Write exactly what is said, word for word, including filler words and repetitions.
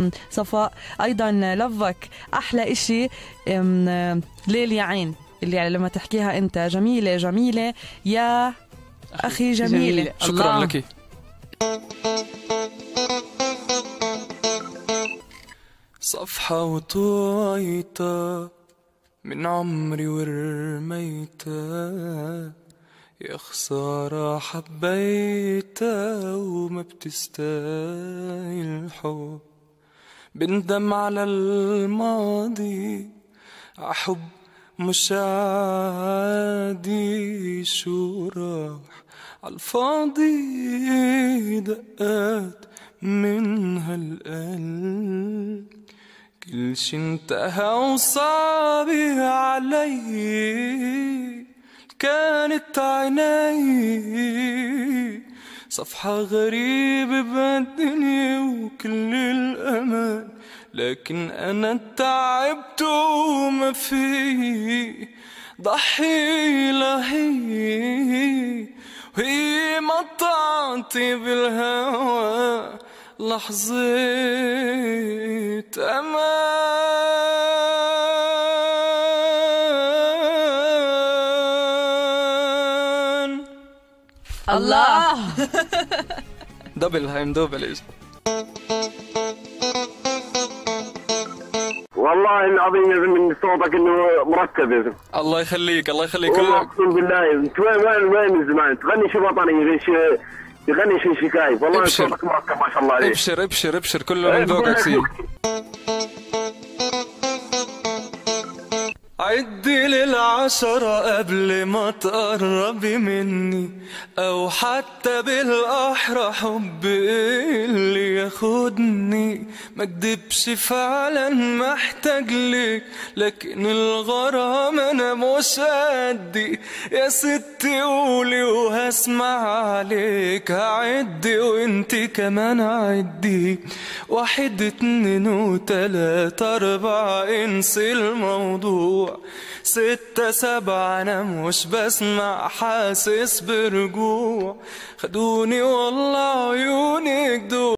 صفاء أيضا لفك أحلى إشي ليل يا عين اللي لما تحكيها أنت جميلة جميلة يا أخي جميلة, جميلة. شكرا لك. صفحة وطويتها من عمري ورميتها، يا خسارة حبيتها وما بتستاهل حب. بندم على الماضي عحب مش عادي، شو راح عالفاضي دقات من هالقلب. كل شي انتهى وصعب علي كانت عيني، صفحة غريبة بالدنيا وكل الأمان، لكن أنا تعبت وما في ضحي لهي، وهي مطعتي بالهوى لحظة أمان. الله دبل هاي مدوبل إيش. والله العظيم يا زلمه من صوتك انه مرتب يا زلمه. الله يخليك الله يخليك. والله اقسم بالله انت وين وين وين من زمان تغني شي وطني غير شي يغني شي شكايف. والله صوتك مرتب ما شاء الله عليك. ابشر ابشر ابشر كله من ذوقك سيدي. عدي للعشرة قبل ما تقربي مني، أو حتى بالأحرى حبي اللي ياخدني. ما كدبش فعلا محتاج لك، لكن الغرام أنا مش قدي. يا ستي قولي وهسمع عليك، هعدي وانتي كمان عدي. واحد اتنين وتلاتة أربعة انسي الموضوع. ستة سبعة أنا مش بسمع حاسس برجوع. خدوني والله عيونك دول.